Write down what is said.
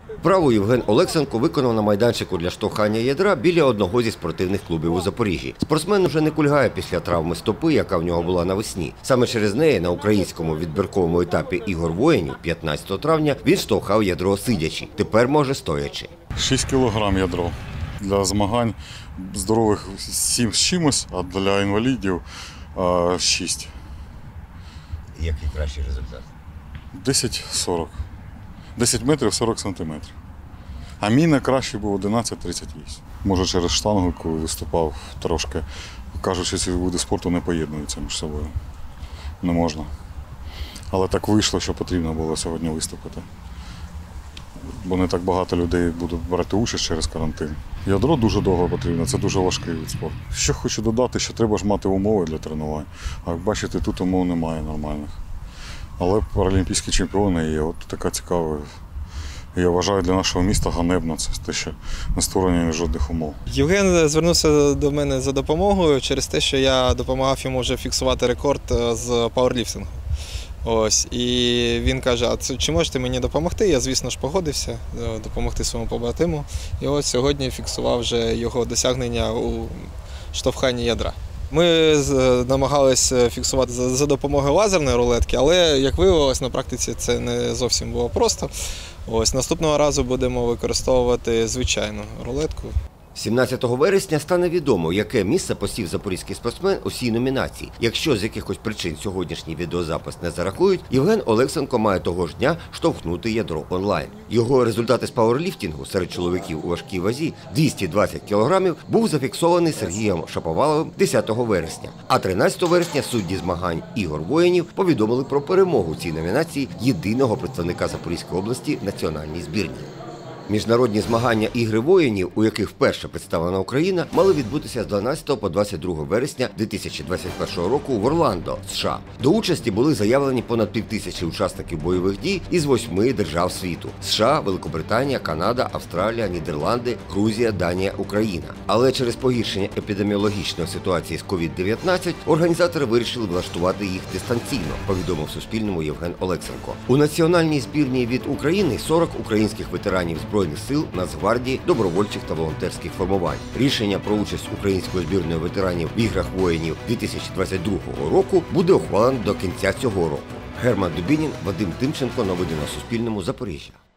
Вправу Євген Олексенко виконав на майданчику для штовхання ядра біля одного зі спортивних клубів у Запоріжжі. Спортсмен вже не кульгає після травми стопи, яка в нього була навесні. Саме через неї на українському відбірковому етапі ігор воїнів 15 травня він штовхав ядро сидячи. Тепер може стоячи. 6 кілограм ядро. Для змагань здорових 7 з чимось, а для інвалідів 6. Який кращий результат? 10-40. 10 метрів 40 сантиметрів. А мій найкращий був 11-38. Може через штангу, коли виступав трошки, кажуть, що ці види спорту не поєднуються між собою. Не можна. Але так вийшло, що потрібно було сьогодні виступити. Бо не так багато людей будуть брати участь через карантин. Ядро дуже довго потрібно, це дуже важкий вид спорту. Що хочу додати, що треба ж мати умови для тренувань. А як бачите, тут умов немає нормальних. Але паралімпійські чемпіони є. От така цікава. Я вважаю, для нашого міста ганебно це те, що не створення жодних умов. Євген звернувся до мене за допомогою через те, що я допомагав йому вже фіксувати рекорд з пауерліфтингу. Ось, і він каже, а чи можете мені допомогти? Я, звісно ж, погодився допомогти своєму побратиму. І ось сьогодні фіксував вже його досягнення у штовханні ядра. Ми намагалися фіксувати за допомогою лазерної рулетки, але, як виявилось, на практиці це не зовсім було просто. Ось, наступного разу будемо використовувати звичайну рулетку. 17 вересня стане відомо, яке місце посів запорізький спортсмен у цій номінації. Якщо з якихось причин сьогоднішній відеозапис не зарахують, Євген Олексенко має того ж дня штовхнути ядро онлайн. Його результати з пауерліфтингу серед чоловіків у важкій вазі 220 кг був зафіксований Сергієм Шаповаловим 10 вересня. А 13 вересня судді змагань ігор воїнів повідомили про перемогу в цій номінації єдиного представника Запорізької області в національній збірній. Міжнародні змагання «Ігри воїнів», у яких вперше представлена Україна, мали відбутися з 12 по 22 вересня 2021 року в Орландо, США. До участі були заявлені понад 5000 учасників бойових дій із 8 держав світу – США, Великобританія, Канада, Австралія, Нідерланди, Грузія, Данія, Україна. Але через погіршення епідеміологічної ситуації з COVID-19 організатори вирішили влаштувати їх дистанційно, повідомив Суспільному Євген Олексенко. У національній збірній від України 40 українських ветеранів Збройних сил, Нацгвардії, добровольчих та волонтерських формувань. Рішення про участь української збірної ветеранів в іграх воїнів 2022 року буде ухвалено до кінця цього року. Герман Дубінін, Вадим Тимченко. Новини на Суспільному. Запоріжжя.